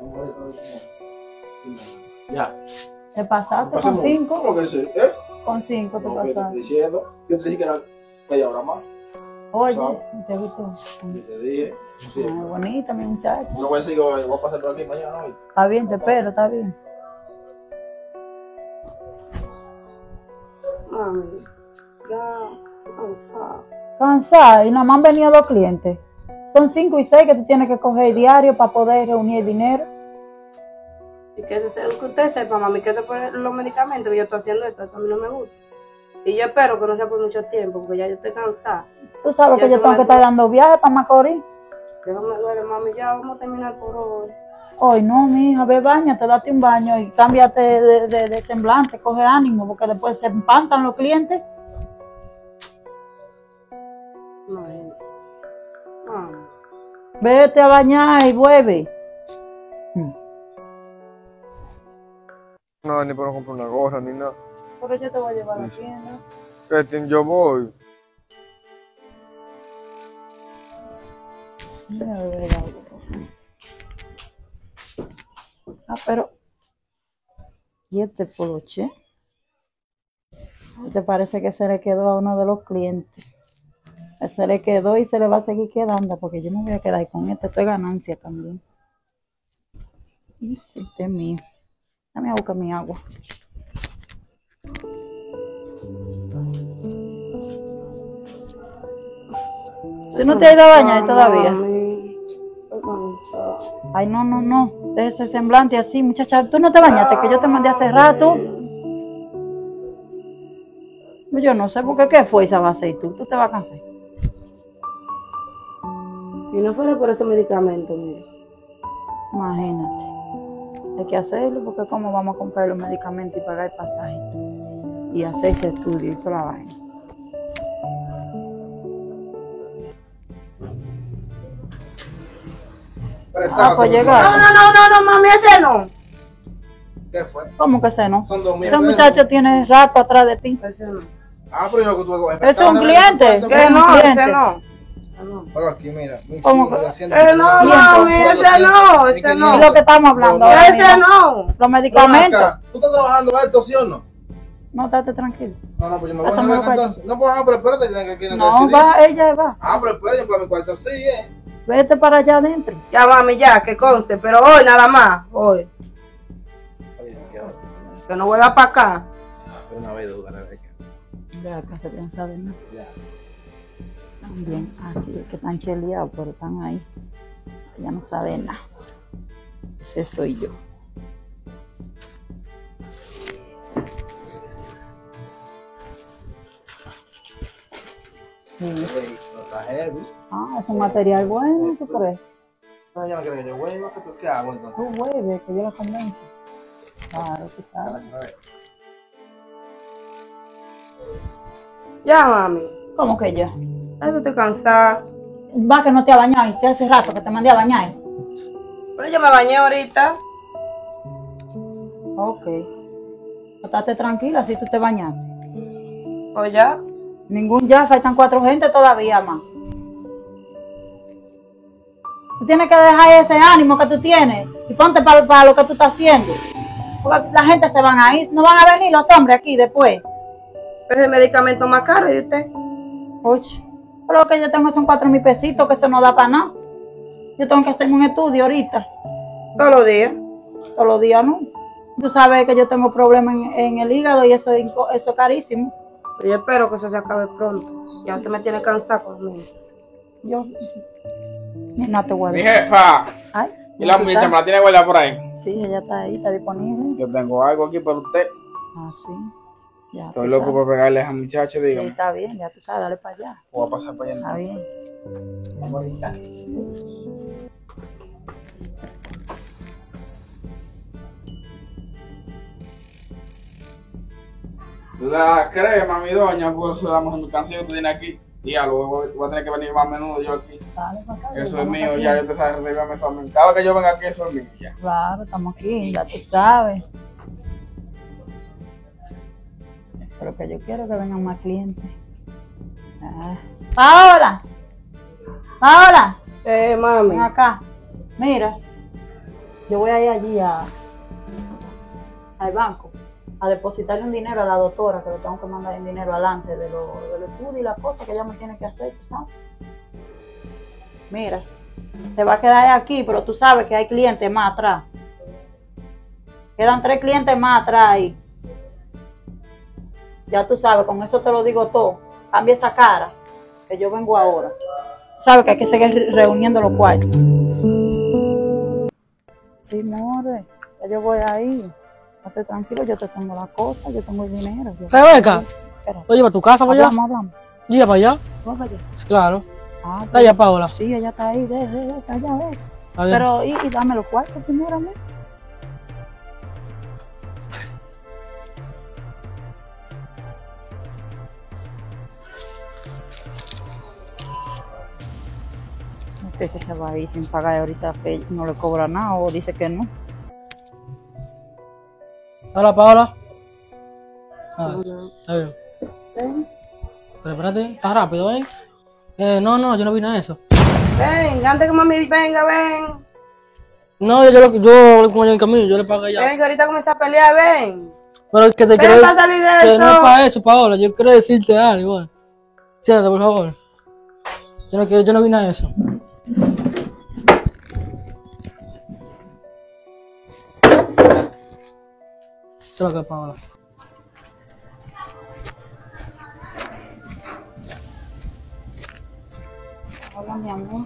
Ya. Te pasaste con 5. ¿Cómo que sí? Con 5 te No, ¿qué te estoy pasaste. diciendo? Yo te dije que era media hora más. Oye, ¿sabes? ¿te gustó? Y te dije. Sí. Ay, bonita, mi muchacha. No voy a decir que voy a pasar por aquí mañana hoy. Está bien, te espero, está bien. Mami, ya, cansada. Cansada, y nada más han venido 2 clientes. Son 5 y 6 que tú tienes que coger diario para poder reunir el dinero. Y que usted sepa, mami, que después los medicamentos que yo estoy haciendo esto a mí no me gusta. Y yo espero que no sea por mucho tiempo, porque ya yo estoy cansada. Tú sabes que yo tengo que estar dando viajes para Macorís. Déjame ver, mami, ya vamos a terminar por hoy. Hoy no, mija, ve, bañate, date un baño y cámbiate de semblante, coge ánimo, porque después se empantan los clientes. Mami, mami. Vete a bañar y vuelve. No, ni para comprar una gorra ni nada. Pero yo te voy a llevar a la tienda. Yo voy. Déjame beber el agua. Pero... ¿Y este poloche? ¿Te parece que se le quedó a uno de los clientes? Se le quedó y se le va a seguir quedando, porque yo me voy a quedar con este. Esto es ganancia también. Y sí, este es mío. Dame a buscar mi agua. ¿Tú no te has ido a bañar todavía? Mami, estoy cansada. Ay, no. Deja ese semblante así, muchacha. ¿Tú no te bañaste? Que yo te mandé hace rato. Yo no sé por qué fue esa base y tú te vas a cansar. Si no fuera por ese medicamento, mira. Imagínate. Hay que hacerlo porque cómo vamos a comprar los medicamentos y pagar el pasaje. Y hacer ese estudio y toda la vaina. Pues llegaron. No, mami, ese no. ¿Qué fue? ¿Cómo que ese no? Son 2.000 Ese pesos. muchacho tiene rato atrás de ti. Ese no. Pero yo lo que tuve que Ese es un cliente. Que no, cliente. ese no. Pero aquí, mira. ¿Cómo? No, mami, ese no, ese no. Es lo que estamos hablando. ahora Ese mismo. no. Los medicamentos. ¿Tú estás trabajando esto, sí o no? No, estate tranquilo. No, pues yo me voy a Hacemos hacer los entonces. No, pues pero espérate, que no No, va, ella va. pero espérate, para mi cuarto sí, Vete para allá adentro. Ya, mami, ya, que conste, pero hoy nada más, hoy. Que no vuelva para acá. Una vez duda, Ya acá se piensa de nada. También, así es que están cheleados, pero están ahí. Ella no sabe nada. Ese soy yo. Sí. No está heavy. Es un material bueno, ¿tú crees? No, yo no quiero que yo vuelva, ¿qué hago entonces? Tú vuelves, que yo la convenzo. Claro, tú sabes. Ya, mami. ¿Cómo que ya? Ay, estoy cansada. Va que no te ha bañado y hace rato que te mandé a bañar. Pero yo me bañé ahorita. Ok. Estate tranquila si tú te bañaste. ¿O ya? Ningún ya, faltan 4 gente todavía más. Tú tienes que dejar ese ánimo que tú tienes y ponte para lo que tú estás haciendo. Porque la gente se van a ir, no van a venir los hombres aquí después. Es el medicamento más caro, ¿y usted? Oye, pero lo que yo tengo son 4,000 pesitos, que eso no da para nada. Yo tengo que hacerme un estudio ahorita. Todos los días. Todos los días, ¿no? Tú sabes que yo tengo problemas en el hígado y eso es carísimo. Pero yo espero que eso se acabe pronto. Ya usted me tiene cansada conmigo. Yo no te voy a Mi decir. jefa. Ay, ¿Y la muchacha me la tiene guardada por ahí? Sí, ella está ahí, está disponible. Yo tengo algo aquí para usted. Ah, sí. Ya, Estoy tú loco sabes. por pegarle a esa muchacha, Sí, dígame. está bien, ya tú sabes, dale para allá. Voy a pasar para allá. Está bien. Vamos ahorita. La crema, mi doña, por eso la mercancía que tú tienes aquí. Dígalo, voy a tener que venir más a menudo yo aquí. Dale para acá. Eso es estamos mío, aquí. ya yo te sabes reservarme eso a mí. Cada vez que yo venga aquí, eso es mío, ya. Claro, estamos aquí, ya tú sabes. Pero que yo quiero que vengan más clientes. Paola, ven Mami. acá. Mira, Yo voy a ir allí al banco a depositarle un dinero a la doctora, que le tengo que mandar un dinero adelante de los estudios y las cosas que ella me tiene que hacer, ¿tú sabes? Mira, te va a quedar aquí, pero tú sabes que hay clientes más atrás. Quedan 3 clientes más atrás ahí. Ya tú sabes, con eso te lo digo todo. Cambia esa cara, que yo vengo ahora. Sabes que hay que seguir reuniendo los cuartos. Sí, more, ya yo voy ahí. Estate tranquilo, yo te tengo las cosas, yo tengo el dinero. Rebeca, Espera. ¿lo lleva a tu casa para allá? Hablamos. ¿Lleva para allá? Vamos para allá. Claro. Ah, Está allá, Paola. sí, ella está ahí, está allá, ve. Está bien. Pero, y dame los cuartos primero, amor. Es que se va a ir sin pagar ahorita, que no le cobra nada o dice que no. Hola, Paola. Ah, está bien. Ven, Pero espérate, está rápido, ¿eh? No, yo no vine a eso. ven, antes que mami venga, ven. No, yo como en camino, yo le pago ya. Ven, que ahorita comienza a pelear, ven. Pero que te Ven quiero para salir de que no es eso. para eso, Paola. Yo quiero decirte algo. Bueno. Siéntate, por favor. Yo no vine a eso. Esto es lo que es, Paola. Hola, mi amor.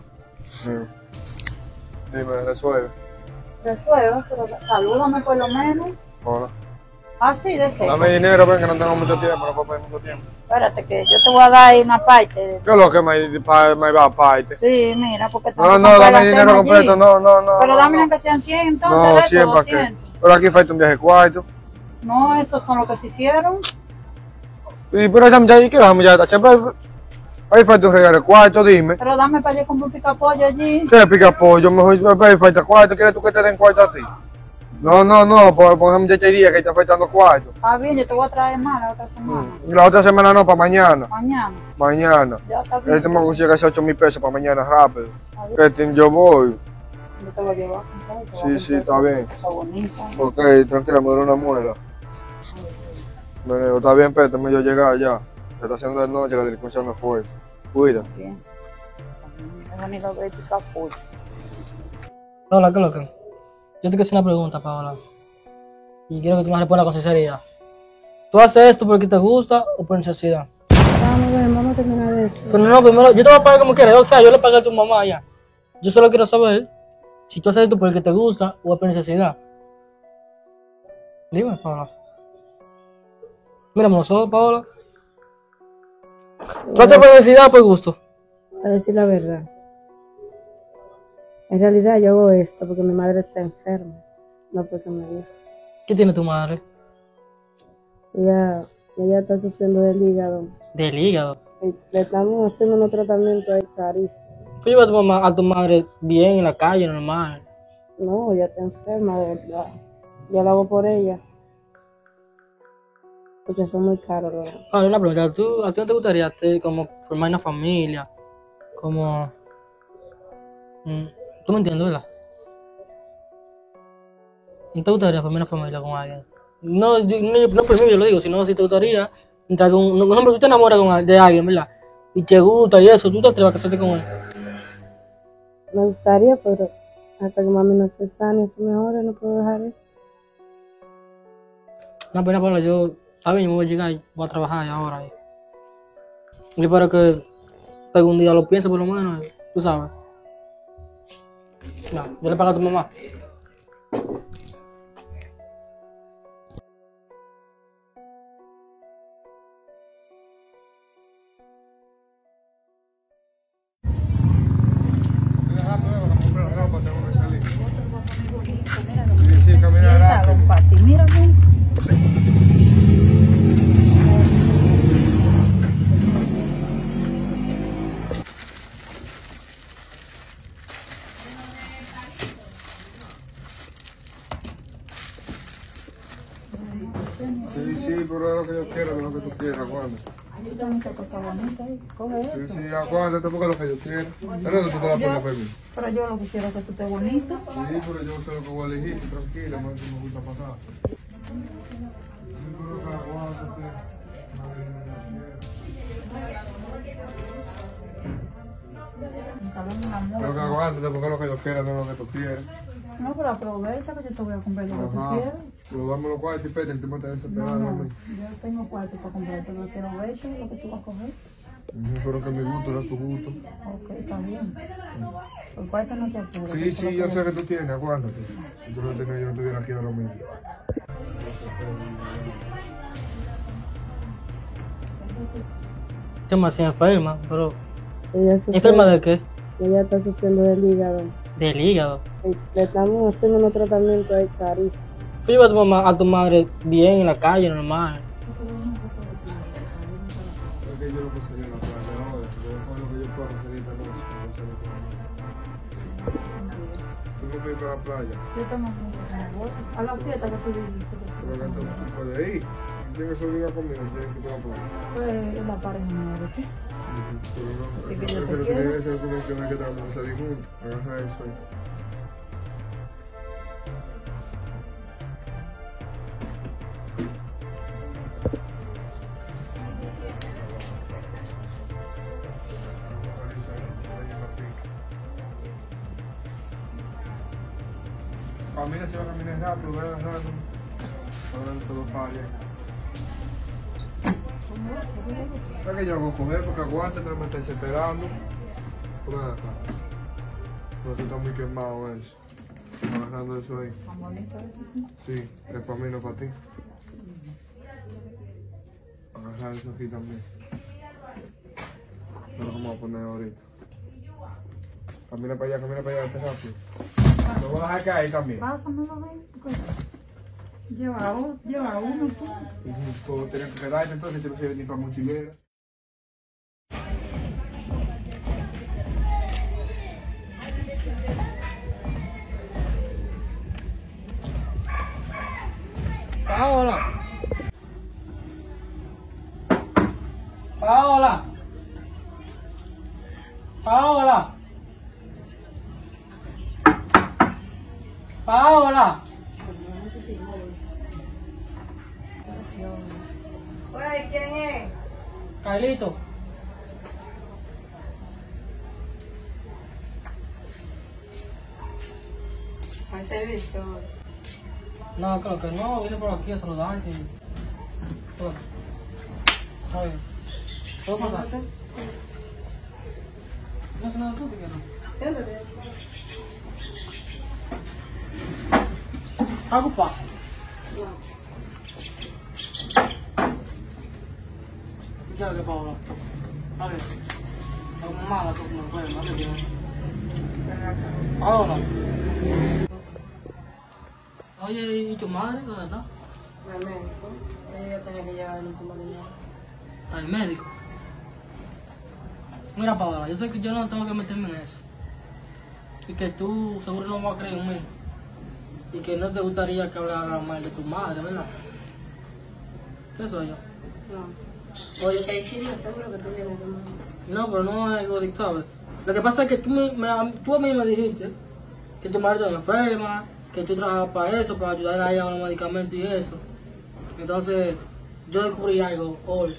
Dime, resuelve. Resuelvo, pero salúdame por lo menos. Hola. Ah, sí, de seco. Dame dinero, ven, que no tengo mucho tiempo, no puedo perder mucho tiempo. Espérate, que yo te voy a dar ahí una parte. ¿Qué es lo que me va a parte? Sí, mira, porque tengo No, que no, comprar dame la dinero cena completo, allí. no. Pero no, dame no. una que sean 100 entonces, No, de eso, 100 para qué. 200. Pero aquí falta un viaje cuarto. No, esos son los que se hicieron. Y pero esa muchacha, ¿qué la muchacha? Siempre ahí falta un regalo de cuarto, dime. Pero dame para allá comprar un picapollo allí. ¿Qué pica pollo? Mejor ahí falta cuarto, ¿quieres tú que te den cuarto a ti? No, por esa muchachería que está faltando cuarto. Está bien, yo te voy a traer más la otra semana. Y la otra semana no, para mañana. Mañana. Ya está bien. Yo tengo que conseguir esos 8,000 pesos para mañana rápido. Está bien. Yo voy. Yo te voy a llevar. Te voy a Sí, comprar está bien. cosas bonitas. Ok, tranquila, me duele una muela. Bueno, está bien, pero también yo llegar ya. Se está haciendo de noche, la delincuencia no fue. Cuida. Bien. Es bonito ver picapollo. Hola, ¿qué es lo que? Yo te quiero hacer una pregunta, Paola. Y quiero que tú me respondas con sinceridad. ¿Tú haces esto porque te gusta o por necesidad? Vamos a terminar eso. Pero no, primero, yo te voy a pagar como quieras. O sea, yo le pagué a tu mamá ya. Yo solo quiero saber si tú haces esto porque te gusta o por necesidad. Dime, Paola. Mírame los ojos, Paola. ¿Tú haces por necesidad o por gusto? Para decir la verdad. En realidad yo hago esto porque mi madre está enferma, no porque me gusta. ¿Qué tiene tu madre? Ella está sufriendo del hígado. Del hígado. Y le estamos haciendo unos tratamientos ahí carísimos. Tú llevas a tu madre bien en la calle, normal. No, ella está enferma, de verdad. Yo lo hago por ella. Porque son muy caros, ¿verdad? Ahora una pregunta, ¿a ti no te gustaría como formar una familia? Como... ¿Tú me entiendes, verdad? ¿No te gustaría formar una familia con alguien? No por mí yo lo digo, sino si te gustaría, mientras que un hombre, tú te enamoras de alguien, ¿verdad? Y te gusta y eso, tú te atreves a casarte con él. Me gustaría, pero hasta que mami no se sane, se mejore, no puedo dejar esto. No, pero Paola, yo, está bien, yo voy a llegar, voy a trabajar ahora. Yo espero que algún día lo piense por lo menos, tú sabes. No, yo le pago a tu mamá. Sí, camina rápido. Mira bien. Sí, pero es lo que yo quiero, es lo que tú quieras, Juan. Hay muchas cosas bonitas ahí. Coge Sí, eso. sí, aguántate porque es lo que yo quiero. Pero tú te la pones para mí. Pero yo lo que quiero es que tú estés bonito. Sí, pero yo sé lo que voy a elegir, tú tranquila, más que me gusta pasar. Tengo que aguantarte porque es lo que yo quiero, no es lo que tú quieres. No, pero aprovecha que yo te voy a comprar lo que tú Ajá. quieras. Pero dame los cuartos y pete, el tipo está No, desesperado. no, mami. yo tengo cuarto para comprarte, pero quiero verte lo que tú vas a coger. Pero que mi gusto era tu gusto. Ok, está bien. Por cuarto no te apures. Sí, sí, yo sé que tú tienes, aguántate. Si tú no tienes, yo no estuviera aquí ahora mismo. Yo me hacía enferma, pero... Ella ¿Enferma de qué? Ella está sufriendo del hígado. Del hígado. Le estamos haciendo unos tratamientos ahí carísimos. Yo llevo a tu madre bien en la calle, normal. Es que yo no puedo salir a la playa ahora, pero después lo que yo puedo salir esta noche. Tú no me para la playa. Yo tengo a la fiesta que tú dijiste. Pero que tú puedes ir. Tienes que obligar conmigo, tienes que ir a la playa. Pues la pareja no eres tú. Pero no, Sí, que yo te pero quiero. tiene que ser como que no hay que vamos a salir juntos. Agarra eso ahí. Camina, se va a caminar rápido, voy a agarrarlo. Ahora no se lo pague. ¿Sabes qué yo hago coger? Porque aguanta, no me está desesperando. Por acá. Pero tú estás muy quemado eso. Agarrando eso ahí. Tan bonito eso, sí. Sí, es para mí, no para ti. Agarrar eso aquí también. No lo vamos a poner ahorita. Camina para allá, este rápido. Lo voy a dejar caer también. Pásamelo, ven. Lleva uno tú. Pues tenía que quedarte entonces, yo no sé ni para mochilera. Paola. Paola. Paola. Paola. Oye, ¿quién es? Carlito. Al servicio. No, creo que no, vine por aquí a saludarte. Por aquí. A ver. ¿Puedo pasar? No sé nada tú, ¿qué no? Siéntate. ¿Estás ocupado? ¿Qué es lo que Paola? A ver. Estás mala, tú como enferma, ¿qué tienes? Paola. Oye, ¿y tu madre dónde está? Al médico. Ella tenía que llevar el último dinero. Al médico. Mira, Paola, yo sé que yo no tengo que meterme en eso. Y que tú seguro no vas a creer en mí. Y que no te gustaría que hablara mal de tu madre, ¿verdad? ¿Qué soy yo? No. Oye, hay chisme, seguro que tú vienes de mamá. No, pero no es egoísta, ¿sabes? Lo que pasa es que tú a mí me dijiste que tu madre estaba enferma, que tú trabajabas para eso, para ayudar a ella con los medicamentos y eso. Entonces, yo descubrí algo hoy.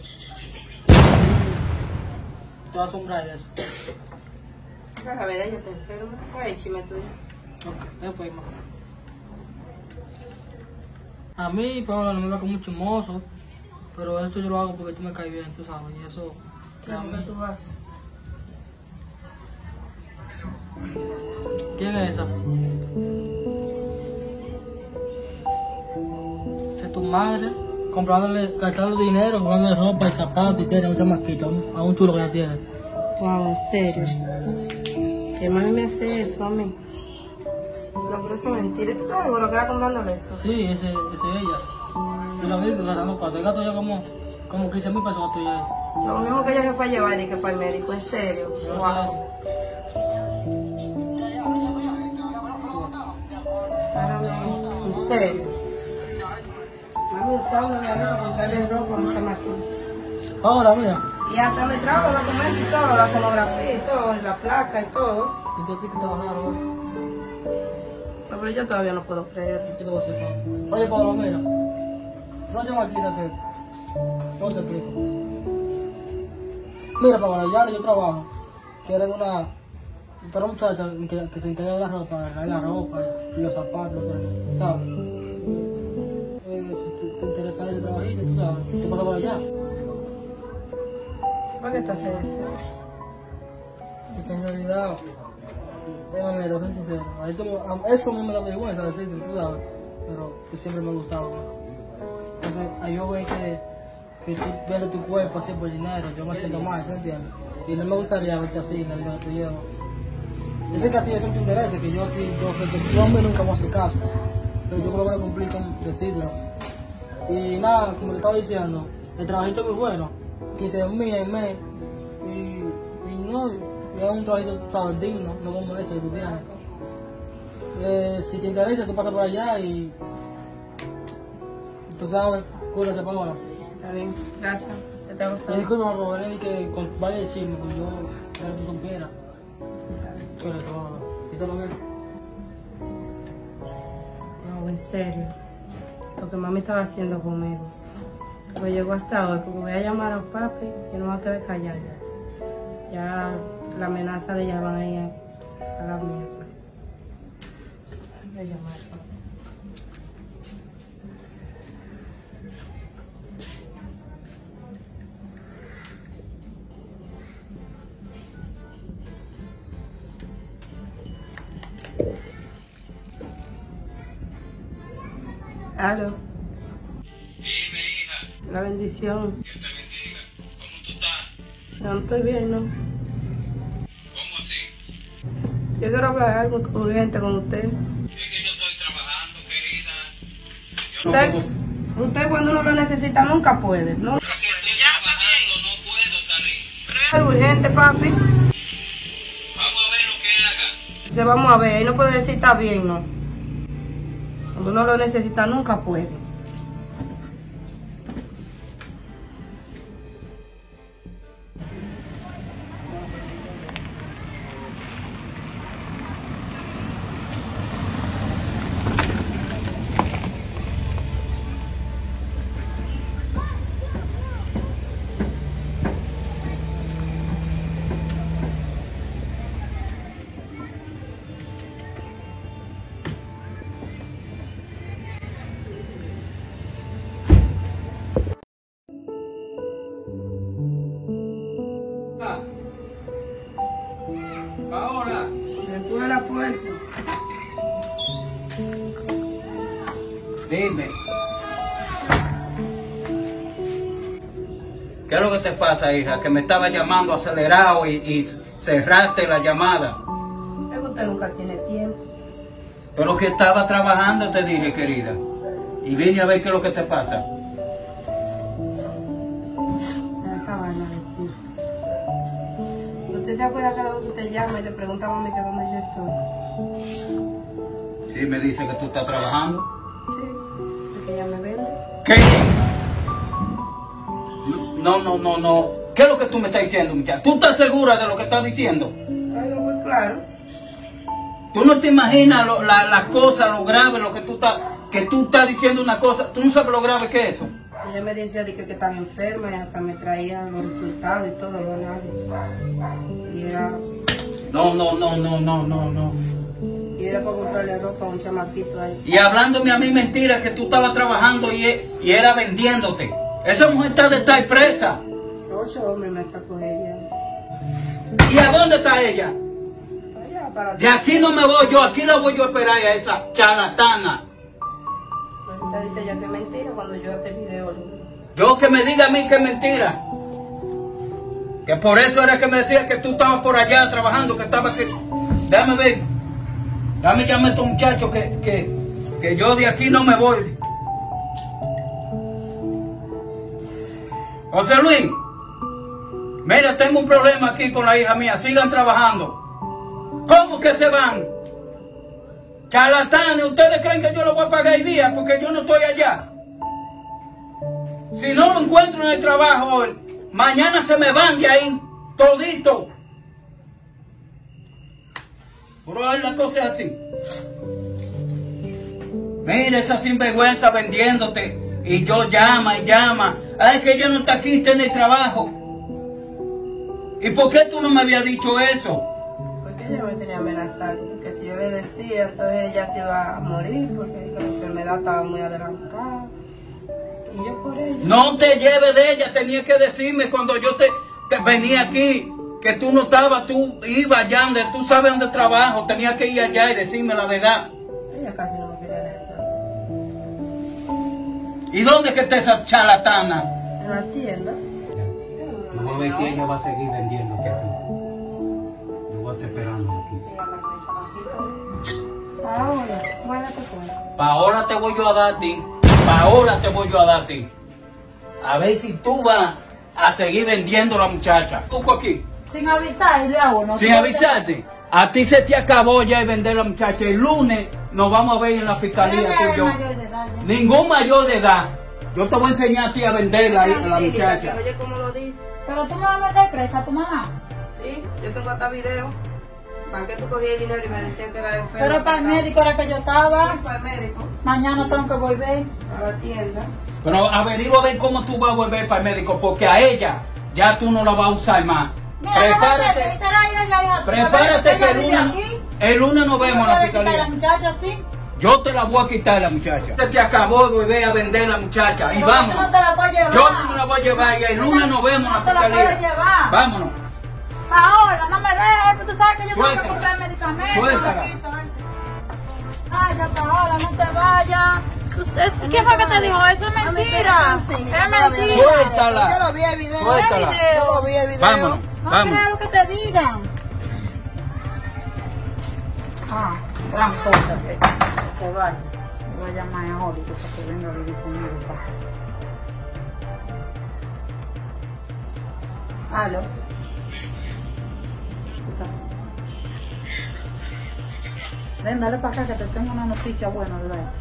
Te vas a asombrar de eso. Pero la verdad, ella está enferma. Oye, chisme tuyo. Ok, te enferma. A mí, Paola, no me va con mucho mozo, pero eso yo lo hago porque tú me caes bien, tú sabes, y eso... Claro que tú vas. ¿Quién es esa? Esa es tu madre, comprándole, gastando dinero, comprando ropa y zapatos y tiene un chamaquito, a un chulo que ya tiene. Wow, ¿en serio? ¿Qué mami me hace eso a mí? No, pero eso es mentira. ¿Tú estás seguro que era comprándole eso? Sí, ese es ella. Yo lo vi gastando cuatro, gasto yo como 15,000 pesos gasto yo ahí. Lo mismo que ella se fue a llevar y que para el médico, ¿en serio? Yo no Wow. sé. ¿En serio? Mami usando la ropa, comprarle ropa a un chamaquito. Ahora, mira. Y hasta me trajo documentos y todo, la sonografía y todo, y la placa y todo. ¿Y tú a ti que te va a raro eso? No, pero yo todavía no puedo creer. ¿Qué te voy a decir, Pablo? Oye, Pablo, mira. No chamaquita que... ¿Cómo te explico? Mira, Pablo, ya yo trabajo. Que eres una muchacha que se encarga de la ropa, de traer la ropa y los zapatos, ¿sabes? Si te interesa ese trabajito, tú sabes, ¿qué pasa por allá? ¿Por qué te haces eso? Porque en realidad, mira, te voy a ser sincero, esto a mí me da vergüenza decirte, tú sabes, pero que siempre me ha gustado. Entonces, ahí yo veo que tú ves tu cuerpo así por dinero, yo me siento mal, ¿tú entiendes? Y no me gustaría verte así en la vida que tú llevas. Yo sé que a ti eso te interesa, que yo a ti, yo sé que yo a mí nunca me hace caso, pero yo creo que voy a cumplir con decirlo. Y nada, como te estaba diciendo, el trabajito es muy bueno, 15,000 al mes, y no, y es un trabajito, sabes, digno, no como ese de tu viaje. Si te interesa, tú pasas por allá y tú sabes, cúrate, Paola. Está bien, gracias. Te tengo que Y saber. disculpa por venir que vaya el chisme, porque yo quiero que tú supieras. Cúrate, Paola. Piénsalo bien. No, en serio. Lo que mami estaba haciendo conmigo. Me llegó hasta hoy, porque voy a llamar a los papi y no me voy a quedar callada. Ya la amenaza de ella van a ir a la mierda. Voy a llamar al papi. Aló. Dime, hija, La bendición. Dios te bendiga. ¿Cómo tú estás? No estoy bien, ¿no? ¿Cómo así? Yo quiero hablar algo urgente con usted. Es que yo estoy trabajando, querida. Yo Usted cuando uno lo necesita nunca puede, ¿no? Porque estoy trabajando, no puedo salir. Pero es algo urgente, papi. Vamos a ver lo que haga. Se vamos a ver, ahí no puede decir está bien, ¿no? Cuando uno lo necesita nunca puede. Paola. Se empuje la puerta. Dime. ¿Qué es lo que te pasa, hija? Que me estaba llamando acelerado y cerraste la llamada. Es que usted nunca tiene tiempo. Pero que estaba trabajando, te dije, querida. Y vine a ver qué es lo que te pasa. Me acaban de decir. Usted se acuerda cada vez que usted llama y le pregunta a mami que dónde yo estoy. Sí, me dice que tú estás trabajando. Sí, porque ella me vende. ¿Qué? No. ¿Qué es lo que tú me estás diciendo, muchacha? ¿Tú estás segura de lo que estás diciendo? Ay, no, pues claro. Tú no te imaginas las cosas, lo grave, lo que tú estás diciendo una cosa. Tú no sabes lo grave que es eso. Ella me decía de que estaba enferma y hasta me traía los resultados y todo, los análisis. Y era, No. y era para comprarle ropa a un chamaquito ahí. Y hablándome a mí mentiras que tú estabas trabajando y era vendiéndote. Esa mujer está de estar presa. 8 hombres me sacó ella. ¿Y a dónde está ella? Allá para De aquí no me voy yo, aquí la voy yo a esperar a esa charlatana. ahorita dice ella que es mentira cuando yo hace video. Yo que me diga a mí que es mentira. Que por eso era que me decía que tú estabas por allá trabajando, que estaba aquí. Déjame ver. Dame llamar a estos muchachos que yo de aquí no me voy. José Luis, mira, tengo un problema aquí con la hija mía. Sigan trabajando. ¿Cómo que se van? Charlatanes, ¿ustedes creen que yo lo voy a pagar el día porque yo no estoy allá? Si no lo encuentro en el trabajo, mañana se me van de ahí, todito. Pero la cosa es así. Mira esa sinvergüenza vendiéndote. Y yo llama y llama. Ay, que ella no está aquí, tiene trabajo. ¿Y por qué tú no me habías dicho eso? Porque ella me tenía amenazado. Que si yo le decía, entonces ella se iba a morir. Porque la enfermedad estaba muy adelantada. Y yo por ella. No te lleves de ella. Tenía que decirme cuando yo te venía aquí. Que tú no estabas, tú ibas allá donde tú sabes dónde trabajo. Tenías que ir allá y decirme la verdad. Ella casi no me quería dejar. ¿Y dónde que está esa charlatana? En la tienda. Yo voy a ver si ella va a seguir vendiendo que aquí. Yo voy a estar esperando aquí. Ahora, guárdate pues. Pa' ahora te voy yo a dar a ti. Pa' ahora te voy yo a dar a ti. A ver si tú vas a seguir vendiendo a la muchacha. Tú aquí. Sin avisar, y le hago, ¿no? Sin avisarte. A ti se te acabó ya de vender a la muchacha. El lunes nos vamos a ver en la fiscalía, tú y yo. Ningún mayor de edad. Yo te voy a enseñar a ti a venderla a la muchacha. Oye, ¿cómo lo dice? Pero tú me vas a meter presa a tu mamá. Sí, yo tengo hasta video. ¿Para qué tú cogías el dinero y me decías que era enfermo? Pero para el médico era que yo estaba. Sí, para el médico. Mañana tengo que volver. A la tienda. Pero averigua bien cómo tú vas a volver para el médico, porque a ella ya tú no la vas a usar más. Mira, Prepárate. Prepárate que el lunes nos vemos en la fiscalía. La muchacha, sí. Yo te la voy a quitar a la muchacha. Te acabó de volver a vender a la muchacha. Y Pero vámonos. tú no te la puedes llevar. Yo sí me la voy a llevar y el lunes nos vemos en la No te la puedes fiscalía. llevar. Vámonos. Ahora, no me dejes, porque tú sabes que yo tengo que Suéltala. comprar medicamentos. Suéltala. Ay, ya Paola, no te vayas. Usted, ¿qué fue que te dijo? Eso es mentira. Es mentira. Suéltala. Yo lo vi el video. Suéltala. Yo lo vi el video. Vámonos. No Vámonos. creas lo que te digan. Gran cosa que se vaya. Yo voy a llamar a Oli para que venga a vivir conmigo. Aló. Ven, dale para acá que te tengo una noticia buena de verdad.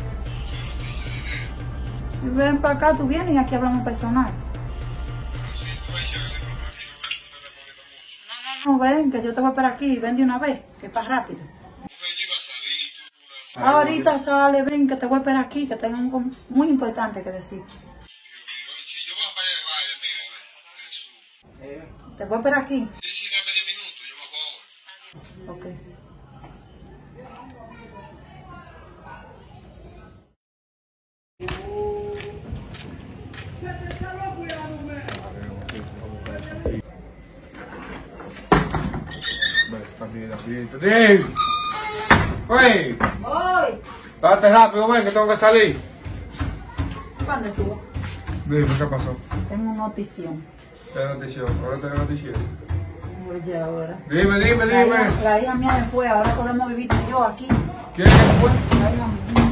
Si ven para acá, tú vienes y aquí hablamos personal. No, ven, que yo te voy a esperar aquí, ven de una vez, que está rápido. Ahorita sale, ven, que te voy a esperar aquí, que tengo algo muy importante que decir. Te voy a esperar aquí. Sí, dame 10 minutos, yo bajo ahora. Ok. ¡Dave! ¡Wey! ¡Hoy! Date rápido, ven, que tengo que salir. ¿Cuándo estuvo? Dime, ¿qué pasó? Tengo notición. ¿Qué noticia? ¿Ahora tengo noticia? Oye, ahora. Dime. La hija mía me fue, ahora podemos vivir tú y yo aquí. ¿Quién fue? La hija mía.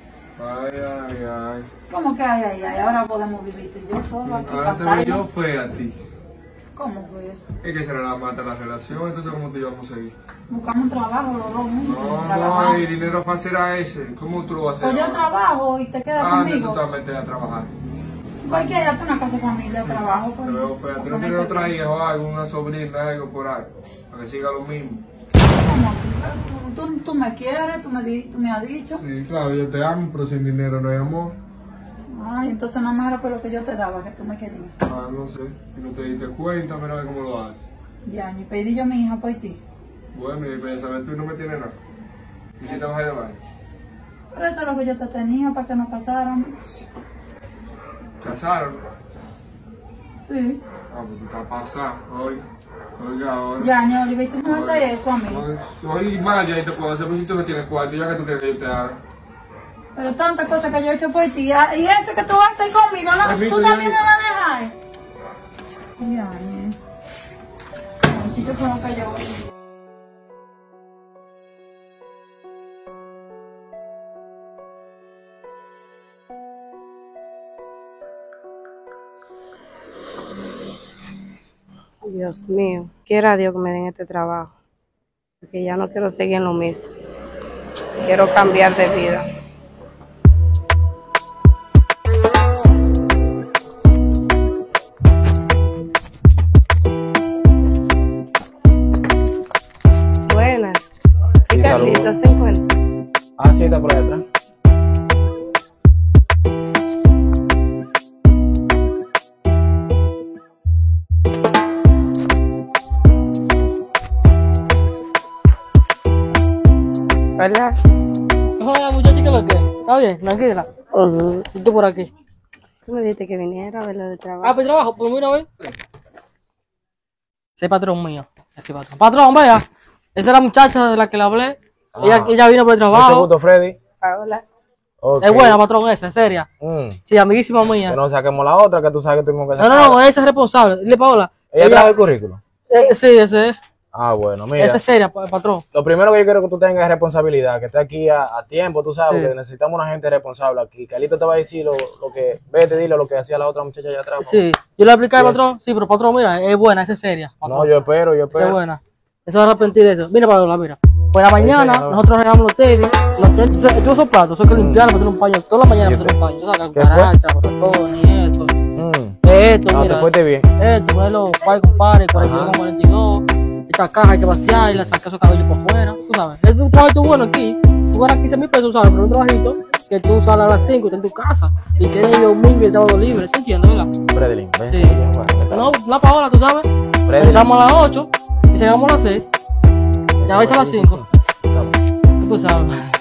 Ay. ¿Cómo que ay? Ahora podemos vivir tú y yo solo aquí. Ahora te pasar, veo ¿no? yo fue a ti. ¿Cómo fue? Es que será la mata la relación, entonces ¿cómo te íbamos a seguir? Buscamos un trabajo los dos juntos. No, trabajamos. el dinero fácil era ese. ¿Cómo tú lo vas a hacer? Pues yo trabajo y te quedas ¿Dónde tú conmigo. te vas a meter a trabajar? Cualquier día una casa de familia, trabajo. Pues, Te veo fea. ¿Tú no tienes otra hija o algo, una sobrina, algo por ahí? Para que siga lo mismo. ¿Cómo así? Tú me quieres, tú me has dicho. Sí, claro, yo te amo, pero sin dinero no hay amor. Ay, entonces no me era por lo que yo te daba, que tú me querías. Ah, no sé. Si no te diste cuenta, mira cómo lo haces. Ya, ni pedí yo a mi hija por ti. Bueno, y para saber tú no me tienes nada. ¿Y si te vas a llevar? Pero eso es lo que yo te tenía para que nos casáramos. ¿Casaron? Sí. Ah, pues tú estás pasado. Oiga, ahora. Ya, ño, Oliver, tú no haces eso a mí. Soy mal, ya te puedo hacer, pues si tú no tienes cuarto, ya que tú quieres que yo te haga. Pero tantas cosas que yo he hecho por ti. Ah, y eso que tú vas a hacer conmigo, ¿no? Permiso, ¿Tú también ya. me vas a dejar? Ya, ñe. Así que fue lo que yo... Dios mío, quiera Dios que me den este trabajo, porque ya no quiero seguir en lo mismo. Quiero cambiar de vida. Hola. Hola, muchacha, ¿qué es lo que es? ¿Está bien? Tranquila. ¿Y tú por aquí? Tú me dijiste que viniera a ver lo de trabajo. Ah, pues trabajo, pues mira, ve. Ese patrón mío. Ese patrón. Patrón, vaya. Esa es la muchacha de la que le hablé. Ella vino por el Mucho trabajo. gusto, Freddy. Paola. Ok. Es buena, patrón, esa, es seria. Mm. Sí, amiguísima mía. Que no saquemos la otra, que tú sabes que tuvimos que No, sacar. no, no, esa es responsable. Dile, Paola. ¿Ella trae el currículo? Sí, ese es. Ah, bueno, mira. Esa es seria, patrón. Lo primero que yo quiero que tú tengas es responsabilidad, que estés aquí a tiempo, tú sabes, Sí. que necesitamos una gente responsable aquí. Carlito te va a decir lo que, vete, dile lo que hacía la otra muchacha allá atrás. Sí. Yo le expliqué al Bien. patrón. Sí, pero patrón, mira, es buena, esa es seria. No, yo espero. Esa es buena. Eso va a arrepentir de eso. Mira, Paola, mira. Por la mañana, señor. nosotros regamos los tenis. Los tenis, tú esos platos, eso hay que limpiarlo, meter un paño. Toda la mañana meter un paño. Tú sabes, ¿Qué fue? cucaracha, ratones y esto. Esto, No, mira. te fuiste bien. Esto, modelo Pai compadre, 41 42. Esta caja hay que vaciar y la sacar esos cabellos por fuera. Tú sabes. Es un trabajo bueno aquí. Tú ganas 15,000 pesos, ¿sabes? Pero un trabajito que tú sales a las 5 y estás en tu casa. Y tienes el domingo y el sábado libre. ¿Tú entiendes, verdad? Fredelín, ven. Sí. Bueno, No, la Paola, tú sabes. Fredelín. Entramos a las 8 y llegamos a las 6. Ya vais a las 5. Estamos. Tú sabes.